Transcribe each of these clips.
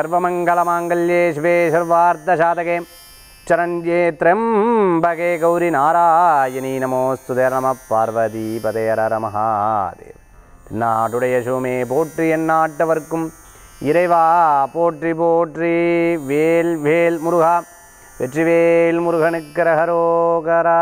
सर्वमंगलमांगल्ये शिवे सर्वार्थसाधके चरण्ये त्र्यंबके गौरी नारायणी नमोस्तुते नमः பார்வதிபதே ஹர மகாதேவ. நாடுடைய சுமே போற்றி எந்நாட்டவர்க்கும் இறைவா போற்றி போற்றி. வேல் வேல் முருகா வெற்றிவேல் முருகனுக்கு அரகரோகரா.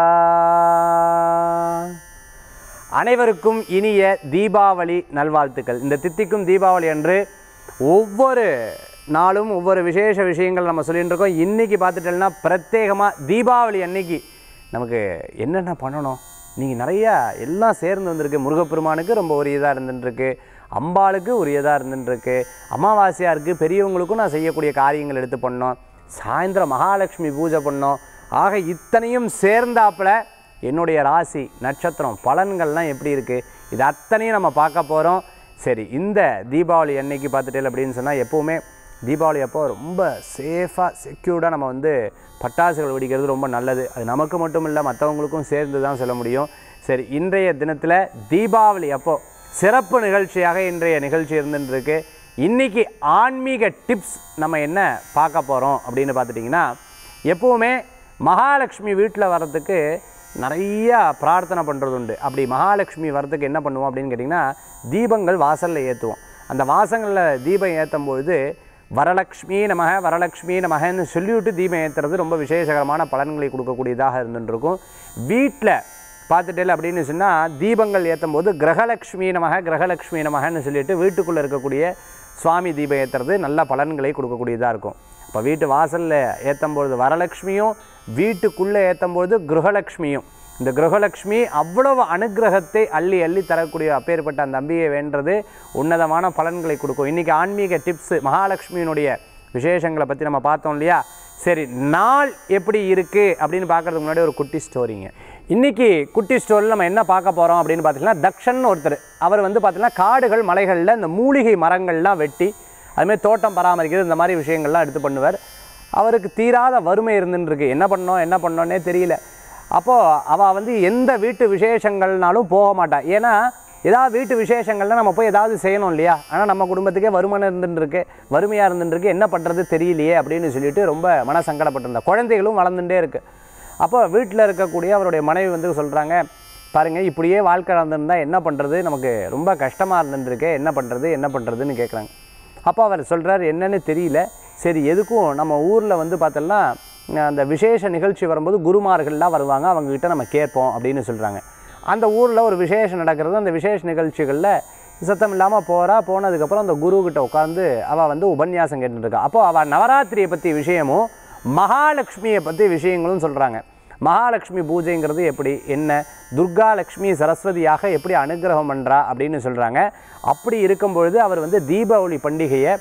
அனைவருக்கும் இனிய தீபாவளி நல்வாழ்த்துக்கள். இந்த தித்திக்கும் தீபாவளி அன்று ஒவ்வொரு நாளும் ஒவ்வொரு விசேஷ விஷயங்கள் நம்ம சொல்லிட்டு இருக்கோம். இன்றைக்கி பார்த்துட்டோம்னா பிரத்யேகமாக தீபாவளி அன்னைக்கு நமக்கு என்னென்ன பண்ணணும், நீங்கள் நிறையா எல்லாம் சேர்ந்து வந்திருக்கு. முருகப்பெருமானுக்கு ரொம்ப உரியதாக இருந்துட்டுருக்கு, அம்பாளுக்கு உரியதாக இருந்துட்டுருக்கு, அமாவாசையாக இருக்குது, பெரியவங்களுக்கும் நான் செய்யக்கூடிய காரியங்கள் எடுத்து பண்ணோம், சாயந்தரம் மகாலட்சுமி பூஜை பண்ணோம். ஆக இத்தனையும் சேர்ந்தாப்பில் என்னுடைய ராசி நட்சத்திரம் பலன்கள்லாம் எப்படி இருக்குது, இது அத்தனையும் நம்ம பார்க்க போகிறோம். சரி, இந்த தீபாவளி அன்னைக்கு பார்த்துட்டே அப்படின்னு சொன்னால் எப்போவுமே தீபாவளி அப்போ ரொம்ப சேஃபாக செக்யூர்டாக நம்ம பட்டாசுகள் வெடிக்கிறது ரொம்ப நல்லது. அது நமக்கு மட்டும் இல்லை, மற்றவங்களுக்கும் சேர்ந்து தான் சொல்ல முடியும். சரி, இன்றைய தினத்தில் தீபாவளி அப்போது சிறப்பு நிகழ்ச்சியாக இன்றைய நிகழ்ச்சி இருந்துருக்கு. இன்றைக்கி ஆன்மீக டிப்ஸ் நம்ம என்ன பார்க்க போகிறோம் அப்படின்னு பார்த்துட்டிங்கன்னா, எப்போவுமே மகாலட்சுமி வீட்டில் வர்றதுக்கு நிறையா பிரார்த்தனை பண்ணுறது உண்டு. அப்படி மகாலட்சுமி வர்றதுக்கு என்ன பண்ணுவோம் அப்படின்னு கேட்டிங்கன்னா, தீபங்கள் வாசலில் ஏற்றுவோம். அந்த வாசங்களில் தீபம் ஏற்றும் பொழுது வரலக்ஷ்மி நமக வரலக்ஷ்மி நமகன்னு சொல்லிவிட்டு தீபம் ஏற்றுறது ரொம்ப விசேஷகரமான பலன்களை கொடுக்கக்கூடியதாக இருந்துருக்கும். வீட்டில் பார்த்துட்டே அப்படின்னு சொன்னால் தீபங்கள் ஏற்றும் போது கிரகலக்ஷ்மி நமக கிரகலக்ஷ்மி நமகன்னு சொல்லிவிட்டு வீட்டுக்குள்ளே இருக்கக்கூடிய சுவாமி தீபம் ஏற்றுறது நல்ல பலன்களை கொடுக்கக்கூடியதாக இருக்கும். இப்போ வீட்டு வாசலில் ஏற்றும்பொழுது வரலக்ஷ்மியும், வீட்டுக்குள்ளே ஏற்றும்போது கிரகலக்ஷ்மியும். இந்த கிரகலக்ஷ்மி அவ்வளவு அனுகிரகத்தை அள்ளி அள்ளி தரக்கூடிய அப்பேற்பட்ட அந்த அம்பியை வேண்டது உன்னதமான பலன்களை கொடுக்கும். இன்றைக்கி ஆன்மீக டிப்ஸு மகாலட்சுமியினுடைய விசேஷங்களை பற்றி நம்ம பார்த்தோம் இல்லையா. சரி, நாள் எப்படி இருக்குது அப்படின்னு பார்க்குறதுக்கு முன்னாடி ஒரு குட்டி ஸ்டோரிங்க. இன்றைக்கி குட்டி ஸ்டோரியில் நம்ம என்ன பார்க்க போகிறோம் அப்படின்னு பார்த்தீங்கன்னா, தக்ஷன் ஒருத்தர், அவர் பார்த்திங்கன்னா காடுகள் மலைகளில் இந்த மூலிகை மரங்கள்லாம் வெட்டி அதுமாதிரி தோட்டம் பராமரிக்கிறது இந்த மாதிரி விஷயங்கள்லாம் எடுத்து பண்ணுவார். அவருக்கு தீராத வறுமை இருந்துருக்கு. என்ன பண்ணோன்னே தெரியல. அப்போது அவள் எந்த வீட்டு விசேஷங்கள்னாலும் போக மாட்டாள். ஏன்னா ஏதாவது வீட்டு விசேஷங்கள்லாம் நம்ம போய் ஏதாவது செய்யணும் இல்லையா. ஆனால் நம்ம குடும்பத்துக்கே வருமானம் இருந்துருக்கு, வறுமையாக இருந்துருக்கு, என்ன பண்ணுறது தெரியலையே அப்படின்னு சொல்லிட்டு ரொம்ப மனசங்கடப்பட்டிருந்தா. குழந்தைகளும் வளர்ந்துட்டே இருக்குது. அப்போ வீட்டில் இருக்கக்கூடிய அவருடைய மனைவி சொல்கிறாங்க, பாருங்கள் இப்படியே வாழ்க்கை நடந்துருந்தால் என்ன பண்ணுறது, நமக்கு ரொம்ப கஷ்டமாக இருந்துருக்கு, என்ன பண்ணுறதுன்னு கேட்குறாங்க. அப்போ அவர் சொல்கிறார், என்னன்னு தெரியல, சரி எதுக்கும் நம்ம ஊரில் பார்த்தோம்னா அந்த விசேஷ நிகழ்ச்சி வரும்போது குருமார்கள்லாம் வருவாங்க, அவங்கக்கிட்ட நம்ம கேட்போம் அப்படின்னு சொல்கிறாங்க. அந்த ஊரில் ஒரு விசேஷம் நடக்கிறது. அந்த விசேஷ நிகழ்ச்சிகளில் சத்தம் இல்லாமல் போனதுக்கப்புறம் அந்த குருக்கிட்ட உட்காந்து அவள் உபன்யாசம் கேட்டுருக்கா. அப்போது அவள் நவராத்திரியை பற்றி விஷயமும் மகாலட்சுமியை பற்றி விஷயங்களும் சொல்கிறாங்க. மகாலட்சுமி பூஜைங்கிறது எப்படி, என்ன துர்கா லக்ஷ்மி சரஸ்வதியாக எப்படி அனுகிரகம் பண்ணுறா அப்படின்னு சொல்கிறாங்க. அப்படி இருக்கும்பொழுது அவர் தீபாவளி பண்டிகையை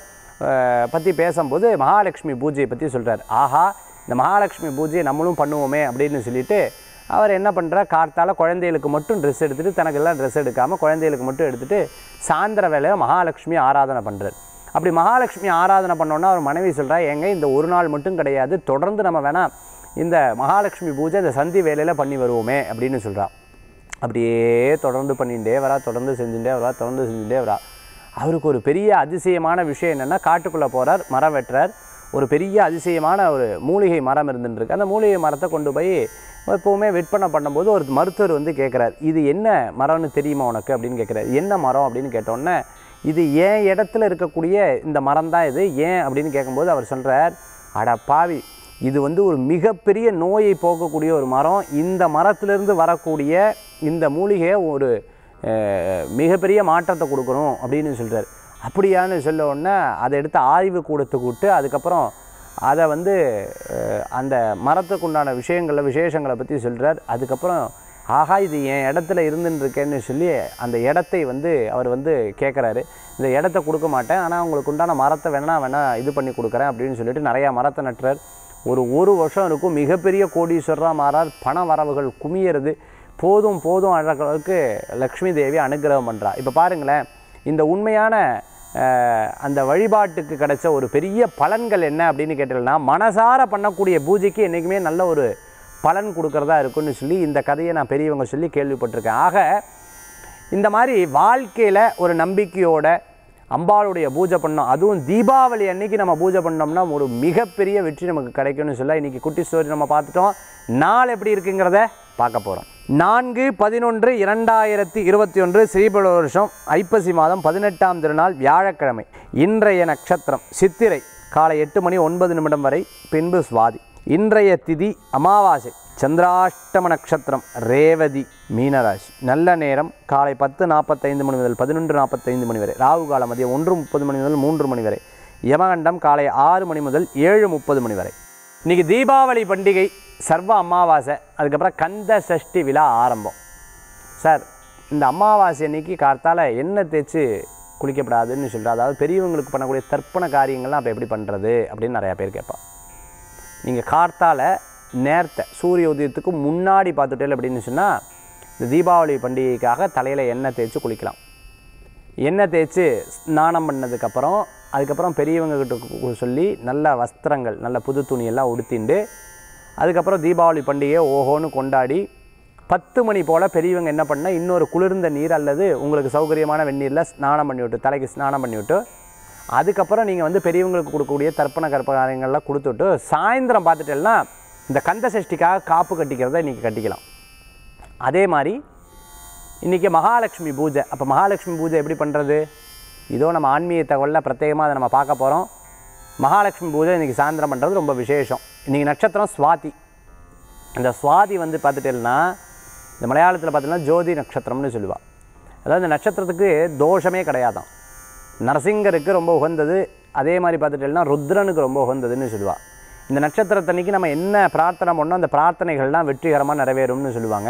பற்றி பேசும்போது மகாலட்சுமி பூஜையை பற்றி சொல்கிறார். ஆஹா, இந்த மகாலட்சுமி பூஜையை நம்மளும் பண்ணுவோமே அப்படின்னு சொல்லிட்டு அவர் என்ன பண்ணுறார், கார்த்தால் குழந்தைகளுக்கு மட்டும் ட்ரெஸ் எடுத்துகிட்டு, தனக்கெல்லாம் ட்ரெஸ் எடுக்காமல் குழந்தைகளுக்கு மட்டும் எடுத்துகிட்டு சாயந்தர வேலையை மகாலட்சுமி ஆராதனை பண்ணுறார். அப்படி மகாலட்சுமி ஆராதனை பண்ணோன்னா அவர் மனைவி சொல்கிறா, ஏங்க இந்த ஒரு நாள் மட்டும் கிடையாது, தொடர்ந்து நம்ம வேணால் இந்த மகாலட்சுமி பூஜை இந்த சந்தி வேலையில் பண்ணி வருவோமே அப்படின்னு சொல்கிறா. அப்படியே தொடர்ந்து பண்ணிகிட்டே வரா, தொடர்ந்து செஞ்சுட்டே வரா. அவருக்கு ஒரு பெரிய அதிசயமான விஷயம் என்னென்னா, காட்டுக்குள்ளே போகிறார், மரம் வெட்டுறார். ஒரு பெரிய அதிசயமான ஒரு மூலிகை மரம் இருந்துருக்கு. அந்த மூலிகை மரத்தை கொண்டு போய் எப்போவுமே விற்பனை பண்ணும்போது ஒரு மருத்துவர் கேட்குறார், இது என்ன மரம்னு தெரியுமா உனக்கு அப்படின்னு கேட்குறாரு. என்ன மரம் அப்படின்னு கேட்டோன்னே, இது ஏன் இடத்துல இருக்கக்கூடிய இந்த மரம் தான் இது, ஏன் அப்படின்னு கேட்கும்போது அவர் சொல்கிறார், அட பாவி, இது ஒரு மிகப்பெரிய நோயை போக்கக்கூடிய ஒரு மரம். இந்த மரத்திலிருந்து வரக்கூடிய இந்த மூலிகையை ஒரு மிகப்பெரிய மாற்றத்தை கொடுக்கணும் அப்படின்னு சொல்கிறார். அப்படியான்னு சொல்ல உடனே அதை எடுத்து ஆய்வு கூடத்துக்கு விட்டு அதுக்கப்புறம் அதை அந்த மரத்துக்கு உண்டான விசேஷங்களை பற்றி சொல்கிறார். அதுக்கப்புறம் ஆஹா, இது என் இடத்துல இருந்துருக்கேன்னு சொல்லி அந்த இடத்தை அவர் கேட்குறாரு. இந்த இடத்த கொடுக்க மாட்டேன், ஆனால் உங்களுக்கு உண்டான மரத்தை வேணா இது பண்ணி கொடுக்குறேன் அப்படின்னு சொல்லிட்டு நிறையா மரத்தை நட்டுறார். ஒரு வருஷம் இருக்கும், மிகப்பெரிய கோடீஸ்வரராக மாறார், பண வரவுகள் குமியறது, போதும் அளவுக்கு லக்ஷ்மி தேவி அனுகிரகம் பண்ணுறா. இப்போ பாருங்களேன், இந்த உண்மையான அந்த வழிபாட்டுக்கு கிடைச்ச ஒரு பெரிய பலன்கள் என்ன அப்படின்னு கேட்டீங்கன்னா, மனசார பண்ணக்கூடிய பூஜைக்கு என்றைக்குமே நல்ல ஒரு பலன் கொடுக்குறதா இருக்குன்னு சொல்லி இந்த கதையை நான் பெரியவங்க சொல்லி கேள்விப்பட்டிருக்கேன். ஆக இந்த மாதிரி வாழ்க்கையில் ஒரு நம்பிக்கையோட அம்பாளுடைய பூஜை பண்ணோம், அதுவும் தீபாவளி அன்னைக்கு நம்ம பூஜை பண்ணோம்னா ஒரு மிகப்பெரிய வெற்றி நமக்கு கிடைக்கும்னு சொல்ல இன்றைக்கி குட்டி ஸ்டோரி நம்ம பார்த்துட்டோம். நாள் எப்படி இருக்குங்கிறத பார்க்க போகிறோம். 4/11/2021 ஸ்ரீபல வருஷம் ஐப்பசி மாதம் 18ஆம் திருநாள் வியாழக்கிழமை. இன்றைய நட்சத்திரம் சித்திரை காலை 8:09 வரை, பின்பு சுவாதி. இன்றைய திதி அமாவாசை. சந்திராஷ்டம நட்சத்திரம் ரேவதி மீனராசி. நல்ல நேரம் காலை 10:45 முதல் 11:45 வரை. ராகு காலம் மதியம் 1:30 முதல் 3 வரை. யமகண்டம் காலை 6 முதல் 7:30 வரை. இன்றைக்கி தீபாவளி பண்டிகை, சர்வ அமாவாசை, அதுக்கப்புறம் கந்த சஷ்டி விழா ஆரம்பம். சார், இந்த அமாவாசை அன்னைக்கு கார்த்தால் எண்ணெய் தேய்ச்சி குளிக்கப்படாதுன்னு சொல்கிறார். அதாவது பெரியவங்களுக்கு பண்ணக்கூடிய தர்ப்பண காரியங்கள்லாம் அப்போ எப்படி பண்ணுறது அப்படின்னு நிறையா பேர் கேட்பான். நீங்கள் கார்த்தால் நேரத்தை சூரிய உதயத்துக்கு முன்னாடி பார்த்துட்டேன் அப்படின்னு சொன்னால் இந்த தீபாவளி பண்டிகைக்காக தலையில் எண்ணெய் தேய்ச்சி குளிக்கலாம். எண்ணெய் தேய்ச்சி ஸ்நானம் பண்ணதுக்கப்புறம் அதுக்கப்புறம் பெரியவங்ககிட்ட சொல்லி நல்ல வஸ்திரங்கள், நல்ல புது துணியெல்லாம் உடுத்திண்டு அதுக்கப்புறம் தீபாவளி பண்டிகையை ஓஹோன்னு கொண்டாடி 10 மணி போல் பெரியவங்க என்ன பண்ணால் இன்னொரு குளிர்ந்த நீர் அல்லது உங்களுக்கு சௌகரியமான வெந்நீரில் ஸ்நானம் பண்ணிவிட்டு, தலைக்கு ஸ்நானம் பண்ணிவிட்டு, அதுக்கப்புறம் நீங்கள் வந்து பெரியவங்களுக்கு கொடுக்கக்கூடிய தர்ப்பண காரியங்கள்லாம் கொடுத்துட்டு சாயந்தரம் பார்த்துட்டேன்னா இந்த கந்த சஷ்டிக்காக காப்பு கட்டிக்கிறத இன்றைக்கி கட்டிக்கலாம். அதே மாதிரி இன்றைக்கி மகாலட்சுமி பூஜை. அப்போ மகாலட்சுமி பூஜை எப்படி பண்ணுறது? இதோ நம்ம ஆன்மீக தகவலில் பிரத்யேகமாக அதை நம்ம பார்க்க போகிறோம். மகாலட்சுமி பூஜை இன்றைக்கி சாயந்தரம் பண்ணுறது ரொம்ப விசேஷம். இன்றைக்கி நட்சத்திரம் சுவாதி. இந்த சுவாதி வந்து பார்த்துட்டேன்னா இந்த மலையாளத்தில் பார்த்தீங்கன்னா ஜோதி நட்சத்திரம்னு சொல்லுவாள். அதாவது இந்த நட்சத்திரத்துக்கு தோஷமே கிடையாதான். நரசிங்கருக்கு ரொம்ப உகந்தது, அதே மாதிரி பார்த்துட்டேன்னா ருத்ரனுக்கு ரொம்ப உகந்ததுன்னு சொல்லுவாள். இந்த நட்சத்திரத்தன்னைக்கு நம்ம என்ன பிரார்த்தனை பண்ணோம் அந்த பிரார்த்தனைகள்லாம் வெற்றிகரமாக நிறைவேறும்னு சொல்லுவாங்க.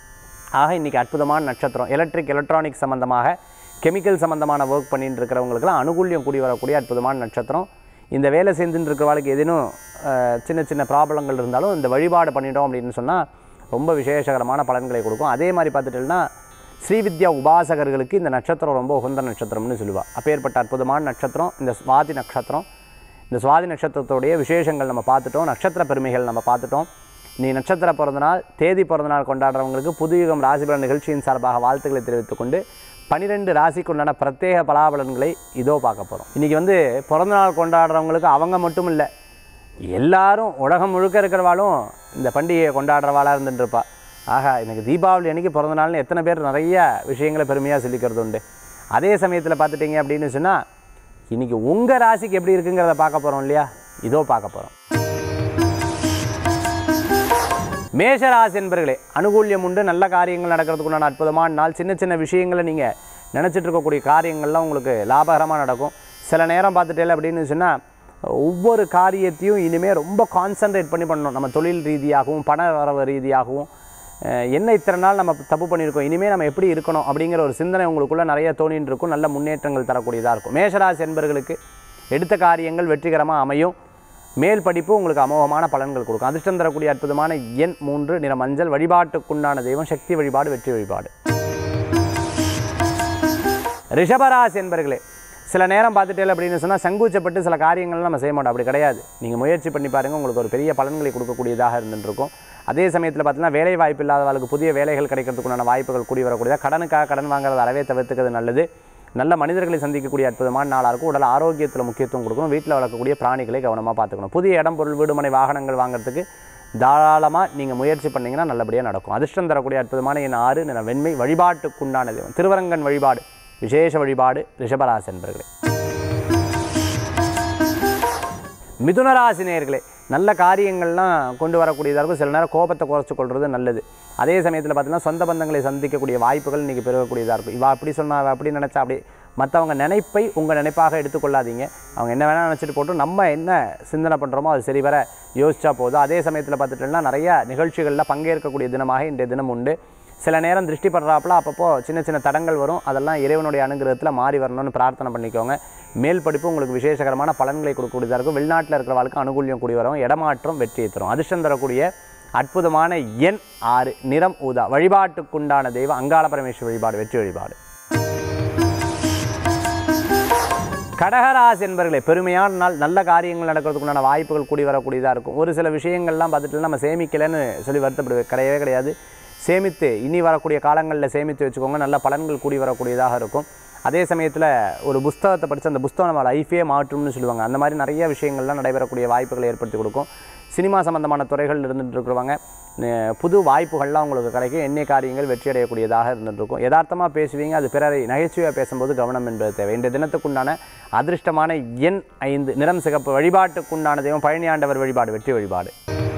ஆக இன்றைக்கி அற்புதமான நட்சத்திரம். எலக்ட்ரானிக் சம்மந்தமாக, கெமிக்கல் சம்மந்தமான ஒர்க் பண்ணிட்டு இருக்கிறவங்களுக்கெல்லாம் அனுகூல்யம் கூடி வரக்கூடிய அற்புதமான நட்சத்திரம். இந்த வேலை செஞ்சுட்டு இருக்கிறவங்களுக்கு ஏதேனும் சின்ன சின்ன ப்ராப்ளங்கள் இருந்தாலும் இந்த வழிபாடு பண்ணிட்டோம் அப்படின்னு சொன்னால் ரொம்ப விசேஷகரமான பலன்களை கொடுக்கும். அதே மாதிரி பார்த்துட்டோம்னா ஸ்ரீவித்யா உபாசகர்களுக்கு இந்த நட்சத்திரம் ரொம்ப உகந்த நட்சத்திரம்னு சொல்லுவாள். அப்பேற்பட்ட அற்புதமான நட்சத்திரம் இந்த சுவாதி நட்சத்திரம். இந்த சுவாதி நட்சத்திரத்துடைய விசேஷங்கள் நம்ம பார்த்துட்டோம், நட்சத்திர பெருமைகள் நம்ம பார்த்துட்டோம். நீ நட்சத்திர பிறந்தநாள், தேதி பிறந்தநாள் கொண்டாடுறவங்களுக்கு புதுயுகம் ராசிபலன் நிகழ்ச்சியின் சார்பாக வாழ்த்துக்களை தெரிவித்துக்கொண்டு 12 ராசிக்குண்டான பிரத்யேக பலாபலன்களை இதோ பார்க்க போகிறோம். இன்றைக்கி வந்து பிறந்தநாள் கொண்டாடுறவங்களுக்கு அவங்க மட்டும் இல்லை, எல்லாரும் உலகம் முழுக்க இருக்கிறவாளும் இந்த பண்டிகையை கொண்டாடுறவாளாக இருந்துட்டுருப்பா. ஆகா, எனக்கு தீபாவளி அன்றைக்கி பிறந்தநாள்னு எத்தனை பேர் நிறைய விஷயங்களை பெருமையாக சொல்லிக்கிறது உண்டு. அதே சமயத்தில் பார்த்துட்டிங்க அப்படின்னு சொன்னால் இன்றைக்கி உங்கள் ராசிக்கு எப்படி இருக்குங்கிறத பார்க்க போகிறோம் இல்லையா? இதோ பார்க்க போகிறோம். மேஷராசி என்பர்களே, அனுகூல்யம் உண்டு, நல்ல காரியங்கள் நடக்கிறதுக்குண்டான அற்புதமான நாள். சின்ன சின்ன விஷயங்களை நீங்கள் நினச்சிட்டு இருக்கக்கூடிய காரியங்கள்லாம் உங்களுக்கு லாபகரமாக நடக்கும். சில நேரம் பார்த்துட்டே அப்படின்னு சொன்னால் ஒவ்வொரு காரியத்தையும் இனிமேல் ரொம்ப கான்சன்ட்ரேட் பண்ணி பண்ணணும். நம்ம தொழில் ரீதியாகவும் பண வரவு ரீதியாகவும் என்ன இத்தனை நாள் நம்ம தப்பு பண்ணியிருக்கோம், இனிமேல் நம்ம எப்படி இருக்கணும் அப்படிங்கிற ஒரு சிந்தனை உங்களுக்குள்ளே நிறைய தோணின்னு இருக்கும். நல்ல முன்னேற்றங்கள் தரக்கூடியதாக இருக்கும். மேஷராசி என்பர்களுக்கு எடுத்த காரியங்கள் வெற்றிகரமாக அமையும். மேல் படிப்பு உங்களுக்கு அமோகமான பலன்கள் கொடுக்கும். அதிர்ஷ்டம் தரக்கூடிய அற்புதமான எண் 3, நிற மஞ்சள். வழிபாட்டுக்குண்டான தெய்வம் சக்தி வழிபாடு, வெற்றி வழிபாடு. ரிஷபராசி என்பர்களே, சில நேரம் பார்த்துட்டே அப்படின்னு சொன்னால் சங்கூச்சப்பட்டு சில காரியங்கள்லாம் நம்ம செய்ய மாட்டோம். அப்படி கிடையாது. நீங்கள் முயற்சி பண்ணி பாருங்கள், உங்களுக்கு ஒரு பெரிய பலன்களை கொடுக்கக்கூடியதாக இருந்துருக்கும். அதே சமயத்தில் பார்த்தீங்கன்னா வேலை வாய்ப்பு இல்லாதவர்களுக்கு புதிய வேலைகள் கிடைக்கிறதுக்குண்டான வாய்ப்புகள் கூடி வரக்கூடியதாக. கடனுக்காக கடன் வாங்குறது அறவே தவிர்த்துக்கிறது நல்லது. நல்ல மனிதர்களை சந்திக்கக்கூடிய அற்புதமான நாளாக இருக்கும். உடல் ஆரோக்கியத்தில் முக்கியத்துவம் கொடுக்கணும். வீட்டில் வளர்க்கக்கூடிய பிராணிகளை கவனமாக பார்த்துக்கணும். புதிய இடம், பொருள், வீடுமனை, வாகனங்கள் வாங்குறதுக்கு தாராளமாக நீங்கள் முயற்சி பண்ணிங்கன்னா நல்லபடியாக நடக்கும். அதிர்ஷ்டம் தரக்கூடிய அற்புதமான எண் 6, நிற வெண்மை. வழிபாட்டுக்குண்டான தெய்வம் திருவரங்கன் வழிபாடு, விசேஷ வழிபாடு. ரிஷபராசி என்பர்களே. மிதுனராசி நேயர்களே, நல்ல காரியங்கள்லாம் கொண்டு வரக்கூடியதாக இருக்கும். சில நேரம் கோபத்தை குறைச்சி கொள்வது நல்லது. அதே சமயத்தில் பார்த்தீங்கன்னா சொந்த பந்தங்களை சந்திக்கக்கூடிய வாய்ப்புகள் இன்றைக்கி பெருகக்கூடியதாக இருக்கும். இவா அப்படி சொன்னால் அப்படி நினச்சா அப்படி, மற்றவங்க நினைப்பை உங்கள் நினைப்பாக எடுத்துக்கொள்ளாதீங்க. அவங்க என்ன வேணால் நினச்சிட்டு போட்டு நம்ம என்ன சிந்தனை பண்ணுறோமோ அது சரிவர யோசிச்சா போதும். அதே சமயத்தில் பார்த்துட்டோம்னா நிறையா நிகழ்ச்சிகளில் பங்கேற்கக்கூடிய தினமாக இன்றைய தினம் உண்டு. சில நேரம் திருஷ்டி படுறாப்புல அப்பப்போ சின்ன சின்ன தடங்கள் வரும். அதெல்லாம் இறைவனுடைய அனுகிரகத்தில் மாறி வரணும்னு பிரார்த்தனை பண்ணிக்கோங்க. மேல் படிப்பு உங்களுக்கு விசேஷகரமான பலன்களை கொடுக்கக்கூடியதாக இருக்கும். வெளிநாட்டில் இருக்கிறவர்களுக்கு அனுகூல்யம் கூடி வரும். இடமாற்றம் வெற்றியை தரும். அதிர்ஷ்டம் தரக்கூடிய அற்புதமான எண் 6, நிறம் ஊதா. வழிபாட்டுக்குண்டான தெய்வம் அங்காள பரமேஸ்வரி வழிபாடு, வெற்றி வழிபாடு. கடகராசி என்பர்களே, பெருமையான நாள். நல்ல காரியங்கள் நடக்கிறதுக்குண்டான வாய்ப்புகள் கூடி வரக்கூடியதாக இருக்கும். ஒரு சில விஷயங்கள்லாம் பார்த்துட்டு நம்ம சேமிக்கலைன்னு சொல்லி வருத்தப்படுவது கிடையவே கிடையாது. சேமித்து இனி வரக்கூடிய காலங்களில் சேமித்து வச்சுக்கோங்க. நல்ல பலன்கள் கூடி வரக்கூடியதாக இருக்கும். அதே சமயத்தில் ஒரு புஸ்தகத்தை படித்து அந்த புஸ்தகம் நம்ம லைஃபே மாற்றும்னு சொல்லுவாங்க. அந்த மாதிரி நிறைய விஷயங்கள்லாம் நடைபெறக்கூடிய வாய்ப்புகளை ஏற்படுத்தி கொடுக்கும். சினிமா சம்பந்தமான துறைகள் இருந்துகிட்டு இருக்கிறவங்க புது வாய்ப்புகள்லாம் உங்களுக்கு கிடைக்கும். எண்ணெய் காரியங்கள் வெற்றி அடையக்கூடியதாக இருந்துகிட்ருக்கும். யதார்த்தமாக பேசுவீங்க, அது பிறரை நகைச்சுவையாக பேசும்போது கவனம் என்பது தேவை. இந்த தினத்துக்குண்டான அதிர்ஷ்டமான எண் 5, நிறம் சிகப்பு. வழிபாட்டுக்குண்டான தெய்வம் பழனி ஆண்டவர் வழிபாடு, வெற்றி வழிபாடு.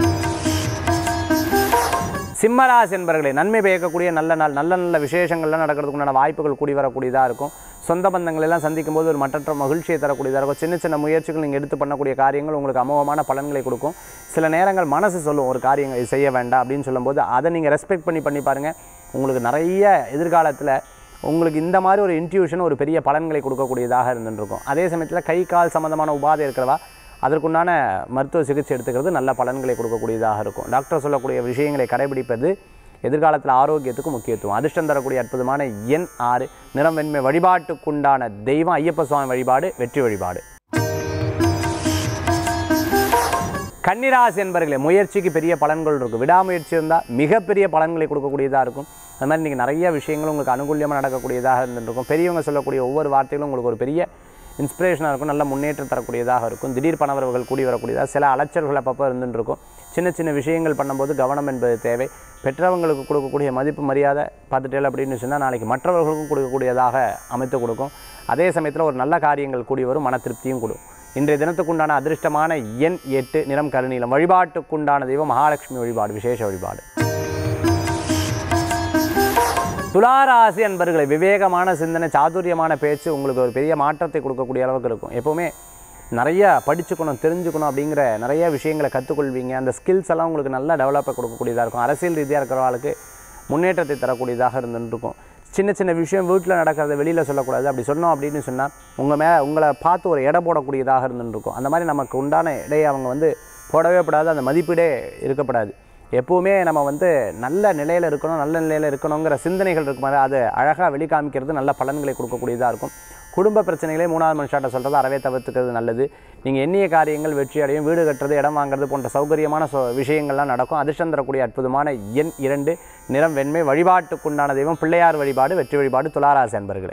சிம்மராசி என்பவர்களே, நன்மை பயக்கக்கூடிய நல்ல நாள், நல்ல நல்ல விசேஷங்கள்லாம் நடக்கிறதுக்குண்டான வாய்ப்புகள் கூடி வரக்கூடியதாக இருக்கும். சொந்த பந்தங்கள் எல்லாம் சந்திக்கும் போது ஒரு மற்றற்ற மகிழ்ச்சியை தரக்கூடியதாக இருக்கும். சின்ன சின்ன முயற்சிகள் நீங்கள் எடுத்து பண்ணக்கூடிய காரியங்கள் உங்களுக்கு அமோகமான பலன்களை கொடுக்கும். சில நேரங்கள் மனசு சொல்லும் ஒரு காரியங்கள் இது செய்ய வேண்டாம் அப்படின்னு சொல்லும்போது அதை நீங்கள் ரெஸ்பெக்ட் பண்ணி பாருங்கள். உங்களுக்கு நிறைய எதிர்காலத்தில் உங்களுக்கு இந்த மாதிரி ஒரு இன்ட்யூஷன் ஒரு பெரிய பலன்களை கொடுக்கக்கூடியதாக இருந்துருக்கும். அதே சமயத்தில் கை கால் சம்மந்தமான உபாதை இருக்கிறவா அதற்குண்டான மருத்துவ சிகிச்சை எடுத்துக்கிறது நல்ல பலன்களை கொடுக்கக்கூடியதாக இருக்கும். டாக்டர் சொல்லக்கூடிய விஷயங்களை கடைபிடிப்பது எதிர்காலத்தில் ஆரோக்கியத்துக்கு முக்கியத்துவம். அதிர்ஷ்டம் தரக்கூடிய அற்புதமான எண் 6, நிறம் வெண்மை. வழிபாட்டுக்குண்டான தெய்வம் ஐயப்ப சுவாமி வழிபாடு, வெற்றி வழிபாடு. கன்னிராசி என்பவர்களே, முயற்சிக்கு பெரிய பலன்கள் இருக்கும். விடாமுயற்சி இருந்தால் மிகப்பெரிய பலன்களை கொடுக்கக்கூடியதாக இருக்கும். அது மாதிரி இன்றைக்கி நிறைய விஷயங்களும் உங்களுக்கு அனுகூலியமாக நடக்கக்கூடியதாக இருந்துருக்கும். பெரியவங்க சொல்லக்கூடிய ஒவ்வொரு வார்த்தைகளும் உங்களுக்கு ஒரு பெரிய இன்ஸ்பிரேஷனாக இருக்கும். நல்ல முன்னேற்றம் தரக்கூடியதாக இருக்கும். திடீர் பணவரவுகள் கூடி வரக்கூடியதாக, சில அலைச்சல்கள் அப்பப்போ இருந்துருக்கும். சின்ன சின்ன விஷயங்கள் பண்ணும்போது கவனம் என்பது தேவை. பெற்றவங்களுக்கு கொடுக்கக்கூடிய மதிப்பு மரியாதை பார்த்துட்டேன் அப்படின்னு சொன்னால் நாளைக்கு மற்றவர்களுக்கும் கொடுக்கக்கூடியதாக அமைத்து கொடுக்கும். அதே சமயத்தில் ஒரு நல்ல காரியங்கள் கூடி வரும், மன திருப்தியும் கொடுக்கும். இன்றைய தினத்துக்குண்டான அதிர்ஷ்டமான எண் 8, நிறம் கருநீலம். வழிபாட்டுக்குண்டான தெய்வம் மகாலட்சுமி வழிபாடு, விசேஷ வழிபாடு. துளாராசி அன்பர்களை, விவேகமான சிந்தனை, சாதுரியமான பேச்சு உங்களுக்கு ஒரு பெரிய மாற்றத்தை கொடுக்கக்கூடிய அளவுக்கு இருக்கும். எப்போவுமே நிறைய படிச்சுக்கணும், தெரிஞ்சுக்கணும் அப்படிங்கிற நிறைய விஷயங்களை கற்றுக்கொள்வீங்க. அந்த ஸ்கில்ஸ் எல்லாம் உங்களுக்கு நல்லா டெவலப்பை கொடுக்கக்கூடியதாக இருக்கும். அரசியல் ரீதியாக இருக்கிறவங்களுக்கு முன்னேற்றத்தை தரக்கூடியதாக இருந்துருக்கும். சின்ன சின்ன விஷயம் வீட்டில் நடக்கிறத வெளியில் சொல்லக்கூடாது. அப்படி சொன்னோம் அப்படின்னு சொன்னால் உங்களை பார்த்து ஒரு எடை போடக்கூடியதாக இருந்துருக்கும். அந்த மாதிரி நமக்கு உண்டான இடையை அவங்க போடவே கூடாது. அந்த மதிப்பீடே இருக்கப்படாது. எப்போவுமே நம்ம நல்ல நிலையில் இருக்கணும், நல்ல நிலையில் இருக்கணுங்கிற சிந்தனைகள் இருக்கும். அது அழகாக வெளிக்காமிக்கிறது நல்ல பலன்களை கொடுக்கக்கூடியதாக இருக்கும். குடும்ப பிரச்சனைகளே 3வது மனுஷாட்ட சொல்கிறது அறவே தவிர்த்துக்கிறது நல்லது. நீங்கள் எண்ணிய காரியங்கள் வெற்றி அடையும். வீடு கட்டுறது, இடம் வாங்குறது போன்ற சௌகரியமான விஷயங்கள்லாம் நடக்கும். அதிர்ஷ்டம் தரக்கூடிய அற்புதமான எண் 2, நிறம் வெண்மை. வழிபாட்டுக்குண்டான தெய்வம் பிள்ளையார் வழிபாடு, வெற்றி வழிபாடு. துளாராசி அன்பர்களே.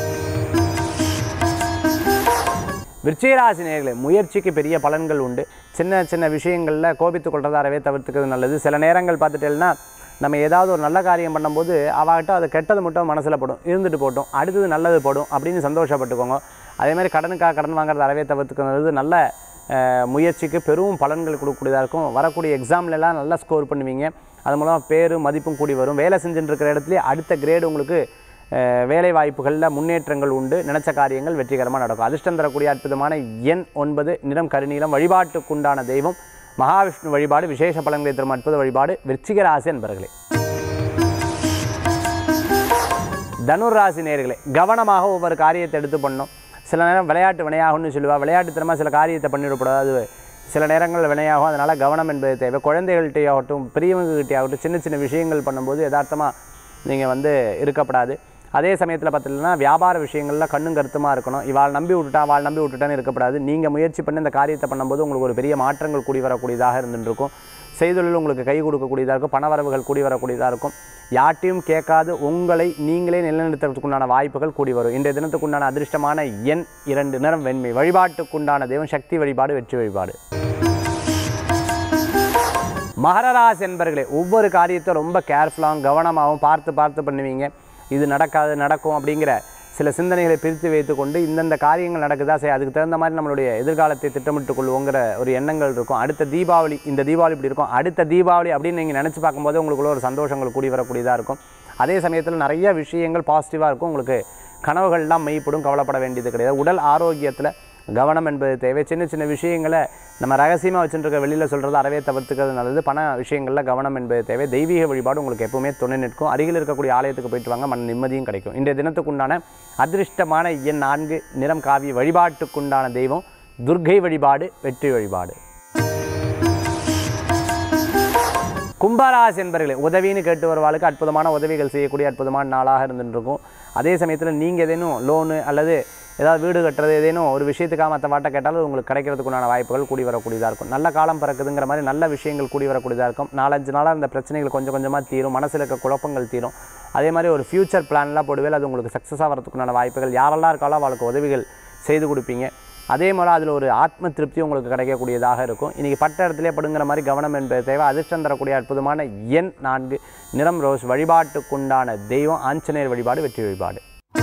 விருச்சிகராசி நேயர்களே, முயற்சிக்கு பெரிய பலன்கள் உண்டு. சின்ன சின்ன விஷயங்களில் கோபித்து கொள்றதை அறவே தவிர்த்துக்கிறது நல்லது. சில நேரங்கள் பார்த்துட்டேன்னா நம்ம ஏதாவது ஒரு நல்ல காரியம் பண்ணும்போது அவகிட்ட அது கெட்டது மட்டும் மனசில் படும், இருந்துட்டு போட்டோம், அடுத்தது நல்லது படும் அப்படின்னு சந்தோஷப்பட்டுக்கோங்க. அதேமாதிரி கடனுக்காக கடன் வாங்குறது அறவே தவிர்த்துக்கிறது நல்ல முயற்சிக்கு பெரும் பலன்கள் கொடுக்கக்கூடியதாக இருக்கும். வரக்கூடிய எக்ஸாம்லலாம் நல்லா ஸ்கோர் பண்ணுவீங்க. அது மூலமாக பேரும் மதிப்பும் கூடி வரும். வேலை செஞ்சுட்டு இருக்கிற இடத்துலேயே அடுத்த கிரேடு உங்களுக்கு வேலை வாய்ப்புகளில் முன்னேற்றங்கள் உண்டு. நினைச்ச காரியங்கள் வெற்றிகரமாக நடக்கும். அதிர்ஷ்டம் தரக்கூடிய அற்புதமான எண் 9, நிறம் கருநீலம். வழிபாட்டுக்குண்டான தெய்வம் மகாவிஷ்ணு வழிபாடு, விசேஷ பலன்களை தரும் அற்புத வழிபாடு. விருச்சிக ராசி என்பர்களே. தனுர் ராசி நேயர்களே, கவனமாக ஒவ்வொரு காரியத்தை எடுத்து பண்ணணும். சில நேரம் விளையாட்டு வினையாகும்னு சொல்லுவாள். விளையாட்டு திறமை சில காரியத்தை பண்ணிவிடக்கூடாது. சில நேரங்கள் வினையாகும். அதனால் கவனம் என்பது தேவை. குழந்தைகள்கிட்டையாகட்டும், பெரியவங்ககிட்டையாகட்டும் சின்ன சின்ன விஷயங்கள் பண்ணும்போது யதார்த்தமாக நீங்கள் இருக்கப்படாது. அதே சமயத்தில் பார்த்திங்கன்னா வியாபார விஷயங்களில் கண்ணும் கருத்துமாக இருக்கணும். இவாள் நம்பி விட்டுட்டான்னு இருக்கப்படாது. நீங்கள் முயற்சி பண்ணி இந்த காரியத்தை பண்ணும்போது உங்களுக்கு ஒரு பெரிய மாற்றங்கள் கூடி வரக்கூடியதாக இருந்துருக்கும். செய்தொழில் உங்களுக்கு கை கொடுக்கக்கூடியதாக இருக்கும். பணவரவுகள் கூடி வரக்கூடியதாக இருக்கும். யார்ட்டையும் கேட்காது உங்களை நீங்களே நிலைநிறுத்துறதுக்குண்டான வாய்ப்புகள் கூடி வரும். இன்றைய தினத்துக்குண்டான அதிர்ஷ்டமான எண் 2, நிறம் வெண்மை. வழிபாட்டுக்குண்டான தெய்வம் சக்தி வழிபாடு, வெற்றி வழிபாடு. மகர ராசி என்பர்களே, ஒவ்வொரு காரியத்தை ரொம்ப கேர்ஃபுல்லாகவும் கவனமாகவும் பார்த்து பண்ணுவீங்க. இது நடக்கும் அப்படிங்கிற சில சிந்தனைகளை பிரித்து வைத்துக்கொண்டு இந்தந்த காரியங்கள் நடக்குதா சரி அதுக்கு தகுந்த மாதிரி நம்மளுடைய எதிர்காலத்தை திட்டமிட்டுக் கொள்வோங்கிற ஒரு எண்ணங்கள் இருக்கும். அடுத்த தீபாவளி, இந்த தீபாவளி இப்படி இருக்கும், அடுத்த தீபாவளி அப்படின்னு நீங்கள் நினச்சி பார்க்கும்போது உங்களுக்குள்ள ஒரு சந்தோஷங்கள் கூடி வரக்கூடியதாக இருக்கும். அதே சமயத்தில் நிறைய விஷயங்கள் பாசிட்டிவாக இருக்கும். உங்களுக்கு கனவுகள்லாம் மெய்ப்படும், கவலைப்பட வேண்டியது கிடையாது. உடல் ஆரோக்கியத்தில் கவனம் என்பது தேவை. சின்ன சின்ன விஷயங்களை நம்ம ரகசியமாக வச்சுருக்க வெளியில் சொல்கிறது அறவே தவிர்த்துக்கிறது நல்லது. பண விஷயங்களில் கவனம் என்பது தேவை. தெய்வீக வழிபாடு உங்களுக்கு எப்பவுமே துணை நிற்கும். அருகில் இருக்கக்கூடிய ஆலயத்துக்கு போயிட்டு வாங்க, மன நிம்மதியும் கிடைக்கும். இன்றைய தினத்துக்குண்டான அதிர்ஷ்டமான எண் 4, நிறம் காவி. வழிபாட்டுக்குண்டான தெய்வம் துர்க்கை வழிபாடு, வெற்றி வழிபாடு. கும்பராசி என்பர்களே, உதவின்னு கேட்டு வருவாளுக்கு அற்புதமான உதவிகள் செய்யக்கூடிய அற்புதமான நாளாக இருந்துருக்கும். அதே சமயத்தில் நீங்கள் ஏதேனும் லோனு அல்லது ஏதாவது வீடு கட்டுறது ஏதேனும் ஒரு விஷயத்துக்காக மற்ற வாட்டை கேட்டாலும் உங்களுக்கு கிடைக்கிறதுக்குண்டான வாய்ப்புகள் கூடி வரக்கூடியதாக இருக்கும். நல்ல காலம் பிறக்குதுங்கிற மாதிரி நல்ல விஷயங்கள் கூடி வரக்கூடியதாக இருக்கும். 4-5 நாளாக இந்த பிரச்சனைகள் கொஞ்சம் கொஞ்சமாக தீரும், மனசில் இருக்க குழப்பங்கள் தீரும். அதே மாதிரி ஒரு ஃப்யூச்சர் பிளான்லாம் போடுவேல் அது உங்களுக்கு சக்ஸஸ் ஆகிறதுக்குண்டான வாய்ப்புகள், யாரெல்லாம் இருக்காலும் அவளுக்கு உதவிகள் செய்து கொடுப்பீங்க. அதே மாதிரி அதில் ஒரு ஆத்ம திருப்தி உங்களுக்கு கிடைக்கக்கூடியதாக இருக்கும். இன்றைக்கி பட்ட இடத்துல படுங்கிற மாதிரி கவனம் என்பது தேவை. அதிர்ஷ்டம் தரக்கூடிய அற்புதமான எண் 4, நிறம் ரோஸ். வழிபாட்டுக்குண்டான தெய்வம் ஆஞ்சநேயர் வழிபாடு, வெற்றி வழிபாடு.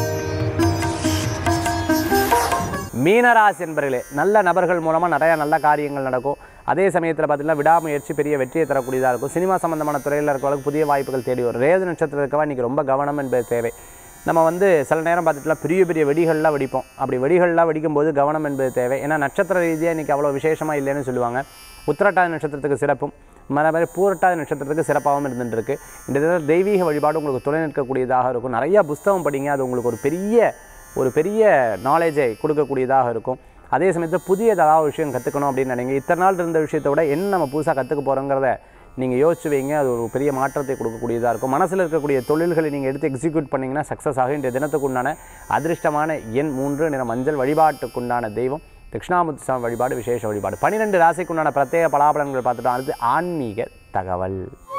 மீனராசி என்பர்களே, நல்ல நபர்கள் மூலமாக நிறையா நல்ல காரியங்கள் நடக்கும். அதே சமயத்தில் பார்த்திங்கன்னா விடாமுயற்சி பெரிய வெற்றியை தரக்கூடியதாக இருக்கும். சினிமா சம்பந்தமான துறையில் இருக்கிறவங்களுக்கு புதிய வாய்ப்புகள் தேடி வரும். ரேது நட்சத்திரம் இருக்கவா இன்றைக்கி ரொம்ப கவனம் என்பது தேவை. நம்ம சில நேரம் பார்த்துட்டுலாம் பெரிய பெரிய வெடிகள்லாம் வெடிப்போம். அப்படி வெடிகள்லாம் வெடிக்கும்போது கவனம் என்பது தேவை. ஏன்னா நட்சத்திர ரீதியாக இன்றைக்கி அவ்வளோ விசேஷமாக இல்லைன்னு சொல்லுவாங்க. உத்திரட்டாதி நட்சத்திரத்துக்கு சிறப்பும் மாதிரி பூரட்டாதி நட்சத்திரத்துக்கு சிறப்பாகவும் இருந்துருக்கு. இந்த இதில் தெய்வீக வழிபாடு உங்களுக்கு துணை நிற்கக்கூடியதாக இருக்கும். நிறையா புஸ்தகம் படிங்க, அது உங்களுக்கு ஒரு பெரிய நாலேஜை கொடுக்கக்கூடியதாக இருக்கும். அதே சமயத்தில் புதிய ஏதாவது விஷயம் கற்றுக்கணும் அப்படின்னு நினைங்க. இத்தனை நாள் இருந்த விஷயத்தை விட என்ன நம்ம புதுசாக கற்றுக்க போகிறோங்கிறத நீங்கள் யோசிச்சு வைங்க. அது ஒரு பெரிய மாற்றத்தை கொடுக்கக்கூடியதாக இருக்கும். மனசில் இருக்கக்கூடிய தொழில்களை நீங்கள் எடுத்து எக்ஸிக்யூட் பண்ணிங்கன்னா சக்ஸஸ் ஆகும். இன்றைய தினத்துக்குண்டான அதிர்ஷ்டமான எண் 3, நிற மஞ்சள். வழிபாட்டுக்குண்டான தெய்வம் தட்சிணாமூர்த்தி சுவாமி வழிபாடு, விசேஷ வழிபாடு. 12 ராசிக்குண்டான பிரத்யேக பலாபலன்கள் பார்த்துட்டோம். அடுத்து ஆன்மீக தகவல்.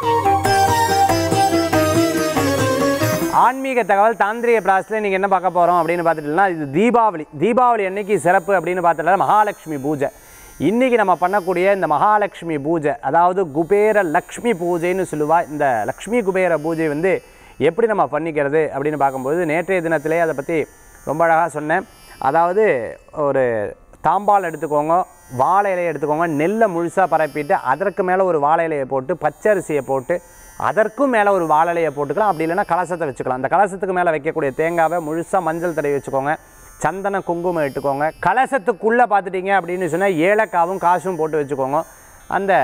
ஆன்மீக தகவல் தாந்திரிக பிராசஸில் நீங்கள் என்ன பார்க்க போகிறோம் அப்படின்னு பார்த்துட்டீங்கன்னா, இது தீபாவளி அன்னைக்கு சிறப்பு அப்படின்னு பார்த்துட்டா மகாலட்சுமி பூஜை. இன்றைக்கி நம்ம பண்ணக்கூடிய இந்த மகாலட்சுமி பூஜை, அதாவது குபேர லக்ஷ்மி பூஜைன்னு சொல்லுவா. இந்த லக்ஷ்மி குபேர பூஜை எப்படி நம்ம பண்ணிக்கிறது அப்படின்னு பார்க்கும்போது, நேற்றைய தினத்திலே அதை பற்றி ரொம்ப அழகாக சொன்னேன். அதாவது ஒரு தாம்பால் எடுத்துக்கோங்க, வாழை இலையை எடுத்துக்கோங்க, நெல்லை முழுசாக பரப்பிட்டு அதற்கு மேலே ஒரு வாழை இலையை போட்டு பச்சரிசியை போட்டு அதற்கும் மேலே ஒரு வாழை இலையை போட்டுக்கலாம். அப்படி இல்லைன்னா கலசத்தை வச்சுக்கலாம். அந்த கலசத்துக்கு மேலே வைக்கக்கூடிய தேங்காவை முழுசாக மஞ்சள் தடவி வச்சுக்கோங்க, சந்தன குங்குமம் இட்டுக்கோங்க. கலசத்துக்குள்ளே பார்த்துட்டிங்க அப்படின்னு சொன்னால் ஏலக்காவும் காசும் போட்டு வச்சுக்கோங்க. அந்த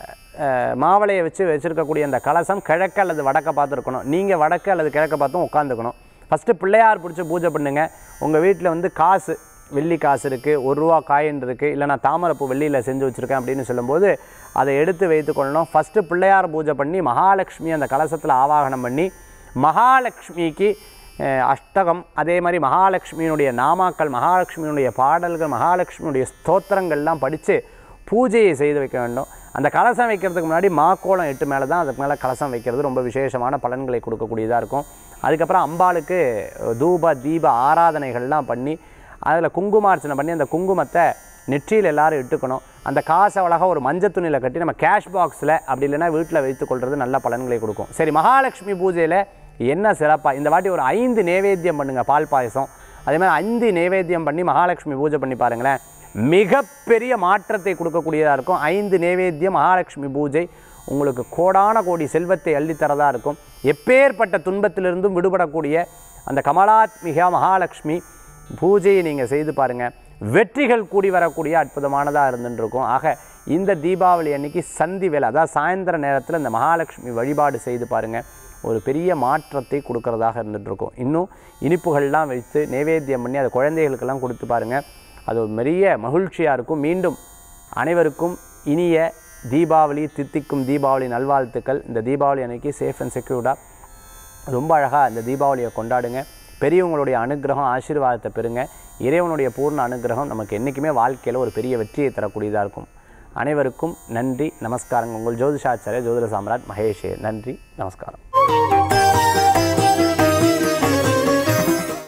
மாவளையை வச்சுருக்கக்கூடிய அந்த கலசம் கிழக்கு அல்லது வடக்க பார்த்துருக்கணும். நீங்கள் வடக்கு அல்லது கிழக்க பார்த்தும் உட்காந்துக்கணும். ஃபஸ்ட்டு பிள்ளையார் பிடிச்சி பூஜை பண்ணுங்கள். உங்கள் வீட்டில் காசு, வெள்ளி காசு இருக்குது, 1 ரூபா காயின் இருக்குது, இல்லை நான் தாமரைப்பூ வெள்ளியில் செஞ்சு வச்சுருக்கேன் அப்படின்னு சொல்லும்போது அதை எடுத்து வைத்துக்கொள்ளணும். ஃபஸ்ட்டு பிள்ளையார் பூஜை பண்ணி மகாலட்சுமி அந்த கலசத்தில் ஆவாகனம் பண்ணி மகாலட்சுமிக்கு அஷ்டகம், அதே மாதிரி மகாலட்சுமியினுடைய நாமாக்கள், மகாலட்சுமியினுடைய பாடல்கள், மகாலட்சுமியுடைய ஸ்தோத்திரங்கள்லாம் படித்து பூஜையை செய்து வைக்க வேண்டும். அந்த கலசம் வைக்கிறதுக்கு முன்னாடி மாக்கோளம் 8 மேலே தான் அதுக்கு மேலே கலசம் வைக்கிறது ரொம்ப விசேஷமான பலன்களை கொடுக்கக்கூடியதாக இருக்கும். அதுக்கப்புறம் அம்பாளுக்கு தூப தீப ஆராதனைகள்லாம் பண்ணி அதில் குங்குமார்ச்சனை பண்ணி அந்த குங்குமத்தை நெற்றியில் எல்லோரும் இட்டுக்கணும். அந்த காசை அழகாக ஒரு மஞ்சள் துணியில் கட்டி நம்ம கேஷ் பாக்ஸில் அப்படி இல்லைன்னா வீட்டில் வைத்துக்கொள்வது நல்ல பலன்களை கொடுக்கும். சரி, மகாலட்சுமி பூஜையில் என்ன சிறப்பாக இந்த வாட்டி ஒரு 5 நைவேத்தியம் பண்ணுங்கள். பால் பாயசம் அதே மாதிரி 5 நைவேத்தியம் பண்ணி மகாலட்சுமி பூஜை பண்ணி பாருங்களேன், மிகப்பெரிய மாற்றத்தை கொடுக்கக்கூடியதாக இருக்கும். 5 நைவேத்தியம் மகாலட்சுமி பூஜை உங்களுக்கு கோடான கோடி செல்வத்தை அள்ளித்தரதாக இருக்கும். எப்பேற்பட்ட துன்பத்திலிருந்தும் விடுபடக்கூடிய அந்த கமலாத்மிகா மகாலட்சுமி பூஜையை நீங்கள் செய்து பாருங்கள், வெற்றிகள் கூடி வரக்கூடிய அற்புதமானதாக இருந்துருக்கும். ஆக இந்த தீபாவளி அன்னைக்கு சந்தி வேலை, அதாவது சாயந்தர நேரத்தில் இந்த மகாலட்சுமி வழிபாடு செய்து பாருங்கள், ஒரு பெரிய மாற்றத்தை கொடுக்கறதாக இருந்துகிட்ருக்கும். இன்னும் இனிப்புகள்லாம் வைத்து நைவேத்தியம் பண்ணி அதை குழந்தைகளுக்கெல்லாம் கொடுத்து பாருங்கள், அது ஒரு பெரிய மகிழ்ச்சியாக இருக்கும். மீண்டும் அனைவருக்கும் இனிய தீபாவளி, தித்திக்கும் தீபாவளி நல்வாழ்த்துக்கள். இந்த தீபாவளி அன்னைக்கு சேஃப் அண்ட் செக்யூர்டாக ரொம்ப அழகாக இந்த தீபாவளியை கொண்டாடுங்க. பெரியவங்களுடைய அனுகிரகம், ஆசீர்வாதத்தை பெறுங்க. இறைவனுடைய பூர்ண அனுகிரகம் நமக்கு என்றைக்குமே வாழ்க்கையில் ஒரு பெரிய வெற்றியை தரக்கூடியதாக இருக்கும். அனைவருக்கும் நன்றி, நமஸ்காரங்கள். உங்கள் ஜோதிஷாச்சாரிய ஜோதிட சாம்ராட் மகேஷே. நன்றி, நமஸ்காரம்.